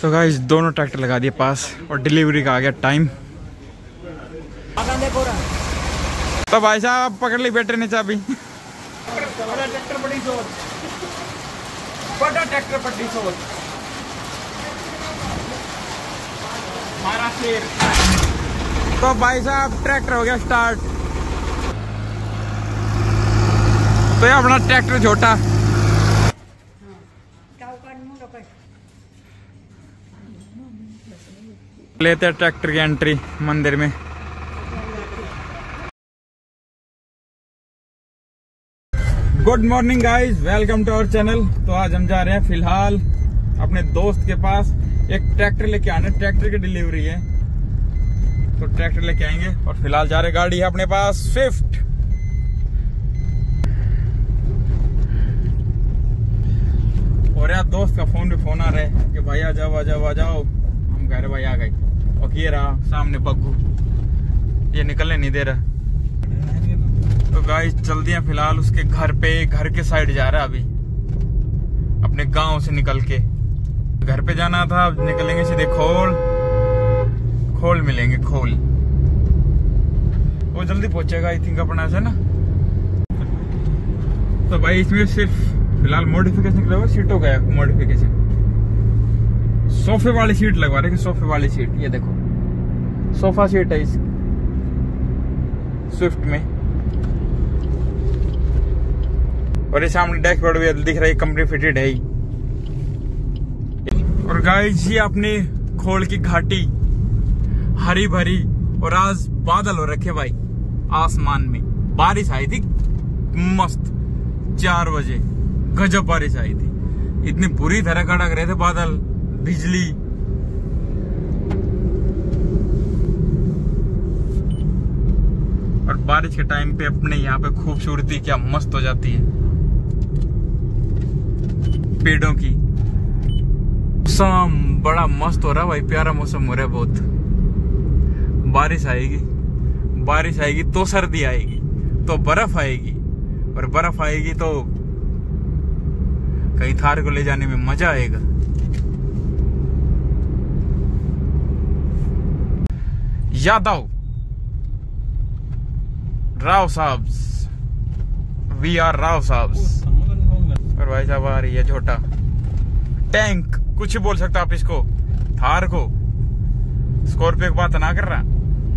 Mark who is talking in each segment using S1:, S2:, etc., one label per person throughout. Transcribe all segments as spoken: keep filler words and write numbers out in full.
S1: So guys दोनों tractor लगा दिए पास और डिलीवरी का आ गया टाइम। तो भाई साहब पकड़ ली बेटे ने चाबी। ट्रैक्टर बड़ी सोच, बड़ा ट्रैक्टर बड़ी सोच, हमारा शेर। तो भाई साहब ट्रैक्टर हो गया स्टार्ट। तो ये अपना ट्रैक्टर छोटा लेते हैं ट्रैक्टर की एंट्री मंदिर में। Good morning guys, welcome to our channel. तो आज हम जा रहे हैं फिलहाल अपने दोस्त के पास एक ट्रैक्टर लेके आने, ट्रैक्टर की डिलीवरी है तो ट्रैक्टर लेके आएंगे। और फिलहाल जा रहे, गाड़ी है अपने पास स्विफ्ट। और यार दोस्त का फोन पे फोन आ रहा है कि भाई आ जाओ आ जाओ आ जाओ। हम कह रहे भाई आ गए। और ये रहा सामने बग्गू, ये निकलने नहीं दे रहा। तो गाइस चलते हैं फिलहाल उसके घर पे, घर के साइड जा रहा है अभी, अपने गांव से निकल के। घर पे जाना था, निकलेंगे सीधे खोल, खोल मिलेंगे खोल। वो जल्दी पहुंचेगा आई थिंक अपना से ना। तो भाई इसमें सिर्फ फिलहाल मॉडिफिकेशन निकला हुआ, सीटों का मॉडिफिकेशन। सोफे वाली सीट लगवा रहे, सोफे वाली सीट, ये देखो सोफा सीट है इस स्विफ्ट में। और ये सामने डैशबोर्ड भी दिख रहा है, कंपनी फिटेड है ही। और गाइस ये अपनी खोल की घाटी हरी भरी, और आज बादल हो रखे भाई आसमान में। बारिश आई थी मस्त, चार बजे गजब बारिश आई थी, इतनी बुरी तरह कड़क रहे थे बादल, बिजली। और बारिश के टाइम पे अपने यहाँ पे खूबसूरती क्या मस्त हो जाती है पेड़ों की। मौसम बड़ा मस्त हो रहा भाई, प्यारा मौसम हो रहा है बहुत। बारिश आएगी, बारिश आएगी तो सर्दी आएगी, तो बर्फ आएगी, और बर्फ आएगी तो कहीं थार को ले जाने में मजा आएगा। यादव राव साहब, वी आर राव साहब। और भाई साहब आ रही है छोटा टैंक, कुछ ही बोल सकता आप इसको, थार को। स्कॉर्पियो की बात ना कर रहा।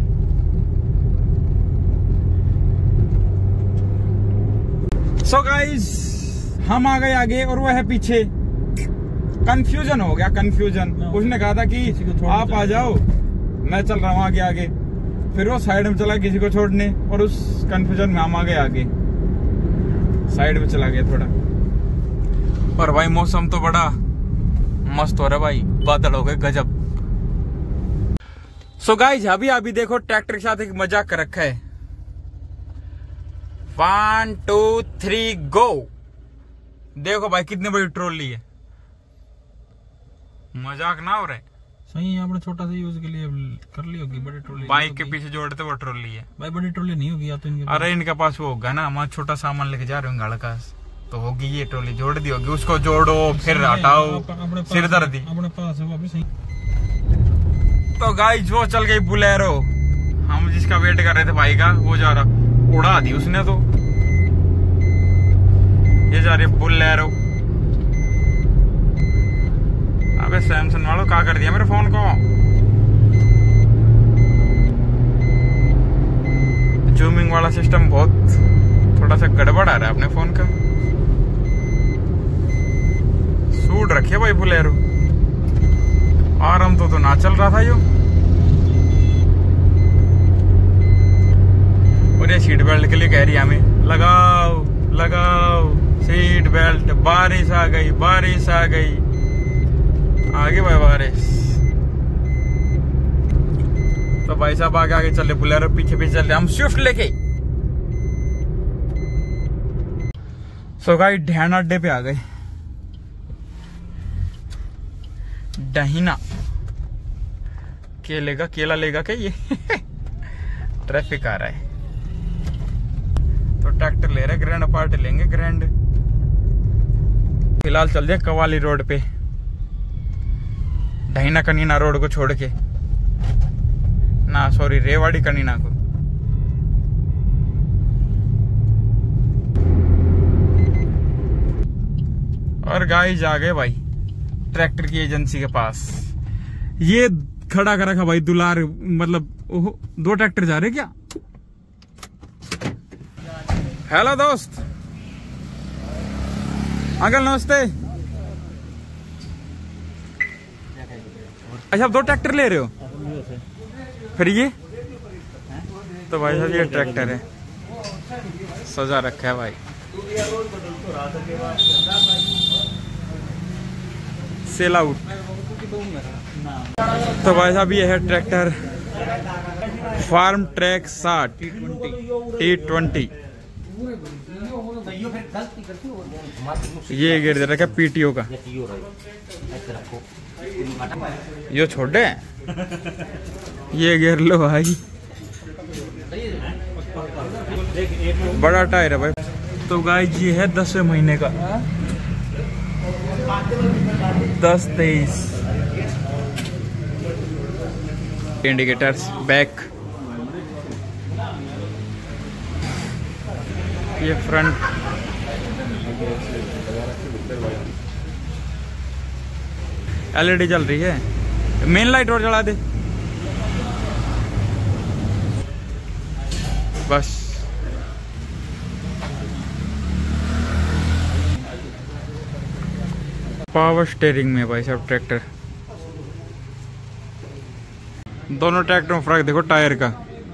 S1: सो गाइस हम आ गए आगे और वो है पीछे। कंफ्यूजन हो गया, कंफ्यूजन। उसने कहा था कि आप आ जाओ, मैं चल रहा हूँ आगे आगे। फिर वो साइड में चला किसी को छोड़ने, और उस कंफ्यूजन में हम आ गए आगे, साइड में चला गया थोड़ा। और भाई मौसम तो बड़ा मस्त हो रहा है भाई, बादल हो गए गजब। सो गाइस अभी अभी देखो ट्रैक्टर के साथ एक मजाक कर रखा है। One two three go. देखो भाई कितनी बड़ी ट्रॉली है, मजाक ना हो रहा है।
S2: सही है, आपने छोटा सा यूज के लिए कर ली होगी। बड़ी ट्रॉली
S1: बाइक के पीछे जोड़ते वो ट्रॉली है
S2: भाई, बड़ी ट्रॉली नहीं होगी या तो इनके।
S1: अरे इनके पास वो होगा ना, हमारा छोटा सामान लेके जा रहे होंगे हड़कास, तो होगी ये ट्रॉली, जोड़ दी होगी। उसको जोड़ो फिर हटाओ, सिर दर्दी
S2: अपने पास है अभी। सही।
S1: तो गाइस वो चल गई बुलेरो, हम जिसका वेट कर रहे थे भाई का, वो जा रहा, उड़ा दी उसने। तो ये जा रही बुलेरो। अबे सैमसंग वालों क्या कर दिया मेरे फोन को। जूमिंग वाला सिस्टम बहुत थोड़ा सा गड़बड़ आ रहा है अपने फोन का। सूट रखे भाई बुलेरो, आराम तो तो ना चल रहा था यो। और ये सीट बेल्ट के लिए कह रही है हमें, लगाओ लगाओ सीट बेल्ट। बारिश आ गई, बारिश आ गई, आगे भाई बारिश। तो भाई साहब आगे आगे चले बुलेरो, पीछे पीछे चले हम स्विफ्ट लेके। सो गाइस ढैन अड्डे पे आ गए, डहीना। के लेगा, केला लेगा क्या ये? ट्रैफिक आ रहा है तो ट्रैक्टर ले रहे, ग्रैंड पार्टी लेंगे ग्रैंड। फिलहाल चल दिया कवाली रोड पे, ढाईना कनीना रोड को छोड़ के ना, सॉरी रेवाड़ी कनीना को। और गाइस आ गए भाई ट्रैक्टर की एजेंसी के पास। ये खड़ा कर रखा भाई दुलार, मतलब ओहो दो ट्रैक्टर जा रहे क्या। हेलो दोस्त, अंकल नमस्ते। अच्छा आप दो ट्रैक्टर ले रहे हो फिर? ये तो भाई साहब ये ट्रैक्टर है, सजा रखा है भाई। Sell out. तो भाई साहब ये है ट्रैक्टर फार्म ट्रैक साठ टी ट्वेंटी। ये गिर दे रखा पीटीओ का, यो छोटे ये गिर लो भाई, बड़ा टायर है भाई। तो गाइस ये है दसवें महीने का, दस तेईस। इंडिकेटर्स बैक, ये फ्रंट, एलईडी जल रही है। मेन लाइट और जला दे बस। पावर स्टीयरिंग में भाई साहब ट्रैक्टर। दोनों ट्रैक्टर में फर्क देखो टायर का,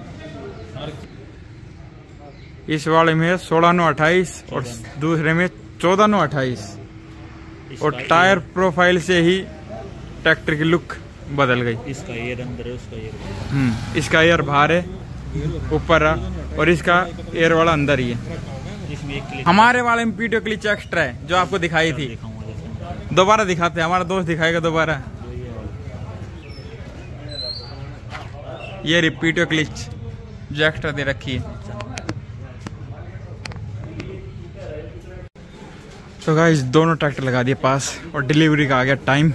S1: इस वाले में सोलह नौ अट्ठाईस और दूसरे में चौदह नौ अट्ठाईस। और टायर प्रोफाइल से ही ट्रैक्टर की लुक बदल गई।
S2: इसका एयर अंदर है, उसका एयर
S1: हम्म इसका एयर बाहर है, ऊपर है, और इसका एयर वाला अंदर ही है।
S2: इसमें एक
S1: हमारे वाले में पीटीओ क्लिच एक्स्ट्रा है जो आपको दिखाई थी, दोबारा दिखाते हैं, हमारा दोस्त दिखाएगा दोबारा। ये रिपीटो क्लिच जो एक्स्ट्रा दे रखी है। तो गाइस दोनों ट्रैक्टर लगा दिए पास और डिलीवरी का आ गया टाइम,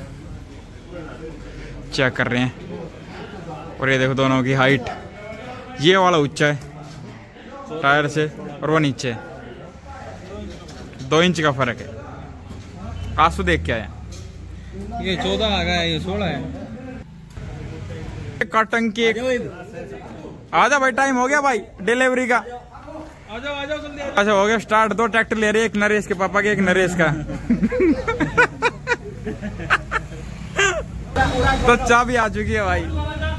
S1: चेक कर रहे हैं। और ये देखो दोनों की हाइट, ये वाला ऊंचा है टायर से और वो नीचे है, दो इंच का फर्क है। आंसू देख के आया,
S2: ये चौदह आ गया, ये सोलह है।
S1: कॉटन की आजा भाई, टाइम हो गया भाई डिलीवरी का।
S2: आ जाओ आ जाओ जल्दी।
S1: अच्छा हो गया स्टार्ट। दो ट्रैक्टर ले रहे, एक नरेश के पापा के, एक नरेश का। तो चाबी आ चुकी है भाई।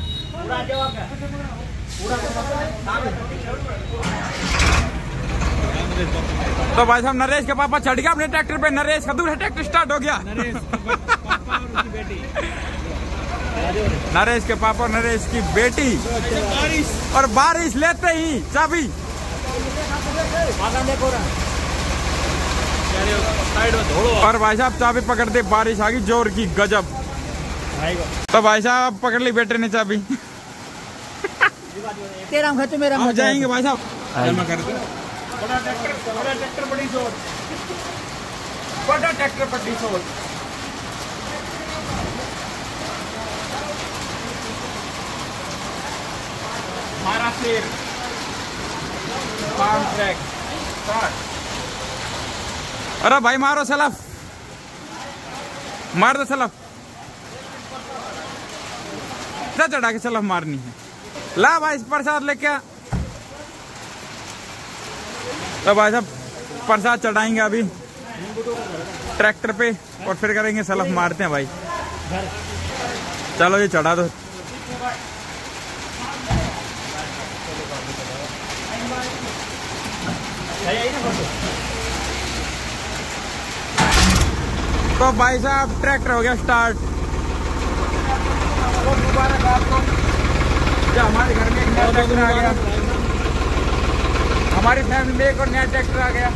S1: तो भाई साहब नरेश के पापा चढ़ गया अपने ट्रैक्टर पे, नरेश का दूसरा ट्रैक्टर स्टार्ट हो गया। नरेश के पापा और नरेश की बेटी, और बारिश लेते ही चाबी और भाई साहब चाबी पकड़ दे, बारिश आ गई जोर की गजब। तो भाई साहब पकड़ ली बेटे ने चाबी।
S3: तेरा खर्च मेरा
S1: हम जाएंगे भाई साहब।
S2: बड़ा ट्रैक्टर, बड़ा ट्रैक्टर बड़ी सोच,
S1: बड़ा ट्रैक्टर बड़ी सोच। हमारा शेर फार्म ट्रैक स्टार्ट। अरे भाई मारो सलफ, मार दो सलफ, चढ़ा के सलफ मारनी है। ला भाई प्रसाद लेके आ। तो भाई साहब प्रसाद चढ़ाएंगे अभी ट्रैक्टर पे और फिर करेंगे सलफ मारते हैं भाई। चलो ये चढ़ा दो। तो भाई साहब ट्रैक्टर हो गया स्टार्ट। मुबारक आपको, जो हमारे घर में एक नया ट्रैक्टर आ गया, हमारी फैमिली में एक और नया ट्रैक्टर आ गया।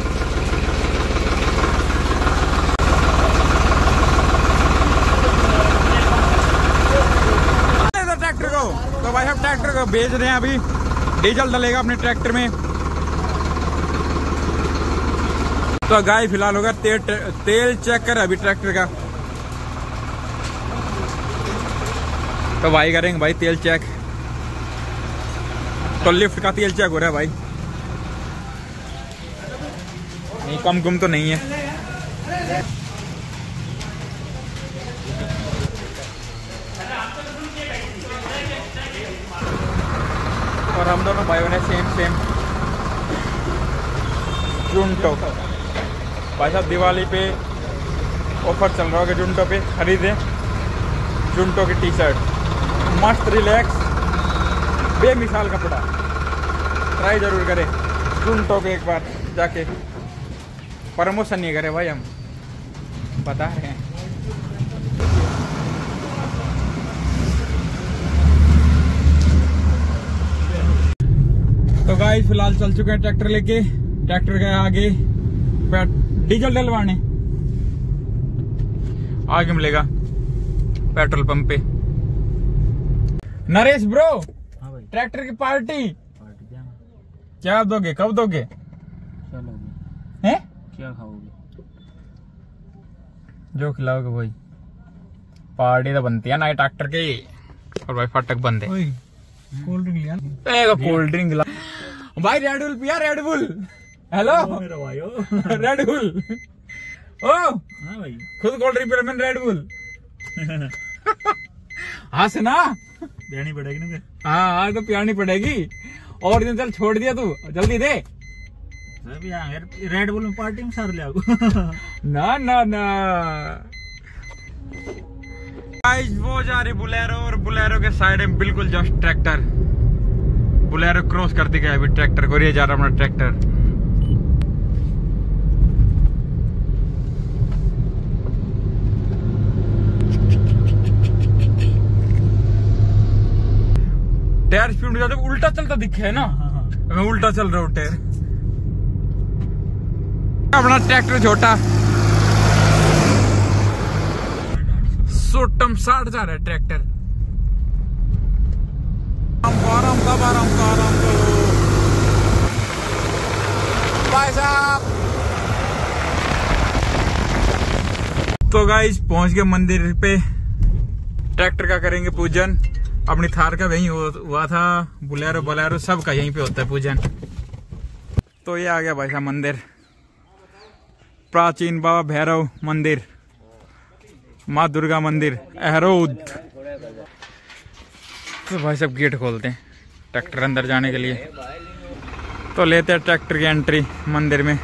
S1: ट्रैक्टर को तो भाई साहब ट्रैक्टर को भेज रहे हैं, अभी डीजल डलेगा अपने ट्रैक्टर में। तो गाय फिलहाल होगा तेल तेल चेक कर अभी ट्रैक्टर का। तो भाई करेंगे भाई तेल चेक। तो लिफ्ट का तेल चेक हो रहा है भाई, नहीं कम गुम तो नहीं है। और हम दोनों भाइयों ने सेम सेम जुंटो भाई साहब दिवाली पे ऑफर चल रहा होगा, जुंटो पे खरीदे जुंटो की टी शर्ट, मस्त रिलैक्स बेमिसाल कपड़ा, ट्राई जरूर करें जुंटो पे एक बार जाके। प्रमोशन नहीं करे भाई, हम बता रहे हैं। तो गाइस फिलहाल चल चुके हैं ट्रैक्टर लेके। ट्रैक्टर गया आगे डीजल डलवाने, आगे मिलेगा पेट्रोल पंप पे। नरेश ब्रो,
S2: हाँ भाई,
S1: ट्रैक्टर की पार्टी
S2: पार्टी क्या
S1: क्या दोगे, कब दोगे?
S2: क्या लोगे,
S1: हैं?
S2: क्या खाओगे?
S1: जो खिलाओगे भाई। पार्टी तो बनती है ना ट्रैक्टर की। और भाई फाटक बंद है।
S2: कोल्ड ड्रिंक लिया
S1: कोल्ड ड्रिंक गिला भाई, रेड बुल पिया, रेड बुल। हेलो
S2: मेरा भाई हो
S1: रेड बुल। ओ
S2: हाँ भाई,
S1: खुद कोल्ड ड्रिंक पिया, मैंने रेड बुल। हाँ से ना
S2: देनी पड़ेगी ना।
S1: हाँ हाँ तो पियानी पड़ेगी। और दिन चल छोड़ दिया तू, जल्दी दे।
S2: रेड बुल में पार्टी में सार ले आओ।
S1: ना ना ना गाइस, वो जा रही बुलेरो, और बुलेरो के साइड में बिल्कुल जस्ट ट्रैक्टर। बुलेरो क्रॉस करती गया अभी ट्रैक्टर को, ये जा रहा हमारा ट्रैक्टर। टायर स्पीड में जाते उल्टा चलता दिखे है ना।
S2: हाँ, हाँ।
S1: मैं उल्टा चल रहा हूँ टायर। अपना ट्रैक्टर छोटा सोटम साठ जा रहा है ट्रैक्टर। आराम का आराम का आराम करो भाई साहब। तो गाइस पहुंच गए मंदिर पे। ट्रैक्टर का करेंगे पूजन। अपनी थार का वहीं हुआ था, बुलेरो बुलेरो सब का यहीं पे होता है पूजन। तो ये आ गया भाई साहब मंदिर, प्राचीन बाबा भैरव मंदिर, माँ दुर्गा मंदिर, अहरोद। तो भाई साहब गेट खोलते हैं ट्रैक्टर अंदर जाने के लिए। तो लेते हैं ट्रैक्टर की एंट्री मंदिर में।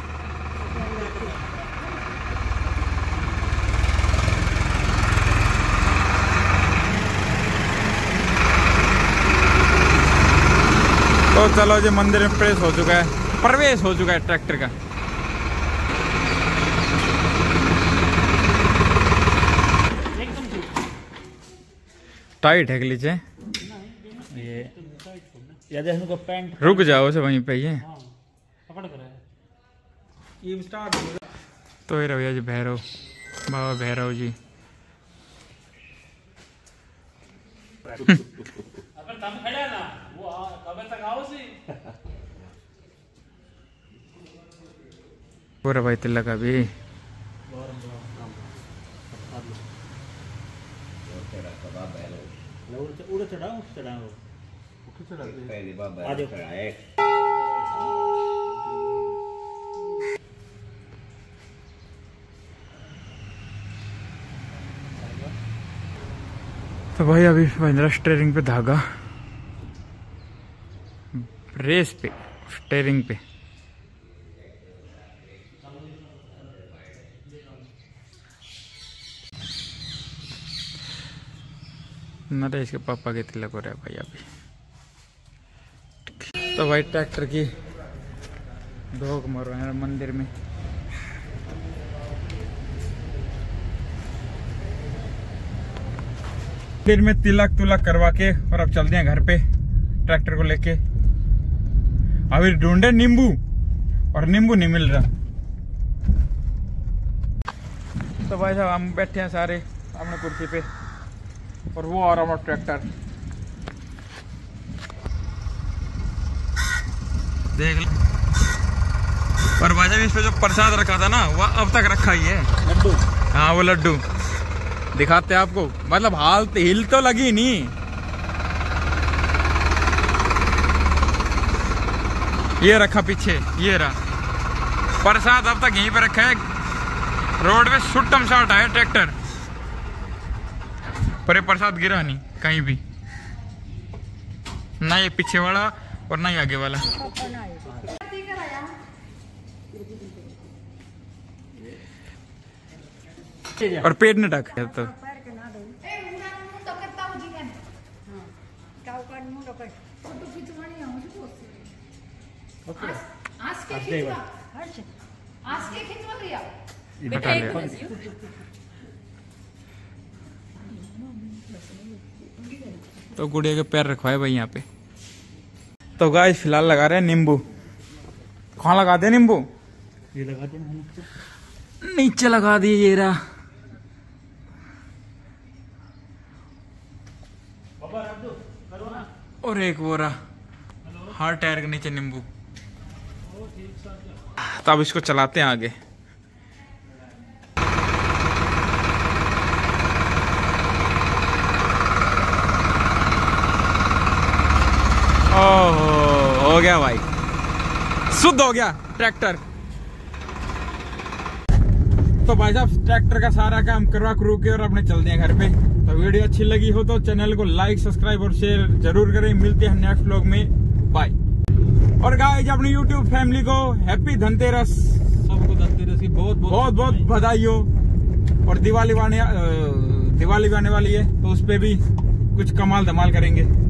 S1: तो चलो जी, मंदिर में प्रवेश हो चुका है, प्रवेश हो चुका है ट्रैक्टर का। टाइट है लीचे,
S2: ये या जैसे को पैंट
S1: रुक जाओ से वहीं पे ये
S2: पकड़ कर ये स्टार्ट।
S1: तो ये रवैया जी भैरव बाबा भैरव जी।
S2: अगर तब खड़ा ना वो कब तक आओ सी
S1: पूरा भाई तिलक अभी
S2: उड़े चढ़ाओ चढ़ाओ पहले बाबा आ जाओ।
S1: तो भाई अभी महिंद्रा स्टीयरिंग पे धागा, रेस पे स्टीयरिंग पे। नरेश के पापा के तिलक हो रहा है भाई अभी। तो भाई ट्रैक्टर की धोख मारो है मंदिर में। मंदिर में तिलक तुलक करवा के और अब चलते हैं घर पे ट्रैक्टर को लेके। अभी ढूंढे नींबू और नींबू नहीं मिल रहा। तो भाई साहब हम बैठे हैं सारे अपने कुर्सी पे और वो आ रहा हमारा ट्रैक्टर देख लो। पर भाई साहब इस पे जो प्रसाद रखा था ना वो अब तक रखा ही है, लड्डू। हाँ वो लड्डू दिखाते हैं आपको, मतलब हाल हिल तो लगी नहीं ये रखा पीछे, ये रहा प्रसाद अब तक यहीं पे रखा है। रोड पे सुट्टम शाट है ट्रैक्टर, पर ये प्रसाद गिरा नहीं कहीं भी, ना ये पीछे वाला और ना ही आगे वाला। और पेट न ढक है तो हटा लिया। तो गुड़िया के पैर रखवाए भाई यहाँ पे। तो गाइस फिलहाल लगा रहे हैं नींबू। कहाँ लगा दे नींबू? ये लगा दे, नीचे लगा दिए ये रहा। और एक वो रहा हर टायर के नीचे नींबू। तो अब इसको चलाते हैं आगे। ओह हो गया भाई, शुद्ध हो गया ट्रैक्टर। तो भाई साहब ट्रैक्टर का सारा काम करवा करू के और अपने चलते हैं घर पे। तो वीडियो अच्छी लगी हो तो चैनल को लाइक सब्सक्राइब और शेयर जरूर करें। मिलते हैं नेक्स्ट व्लॉग में, बाय। और गाइस अपनी यूट्यूब फैमिली को हैप्पी धनतेरस,
S2: सबको धनतेरस की बहुत
S1: बहुत बहुत बधाई हो। और दिवाली आने दिवाली भी आने वाली है तो उस पे भी कुछ कमाल धमाल करेंगे।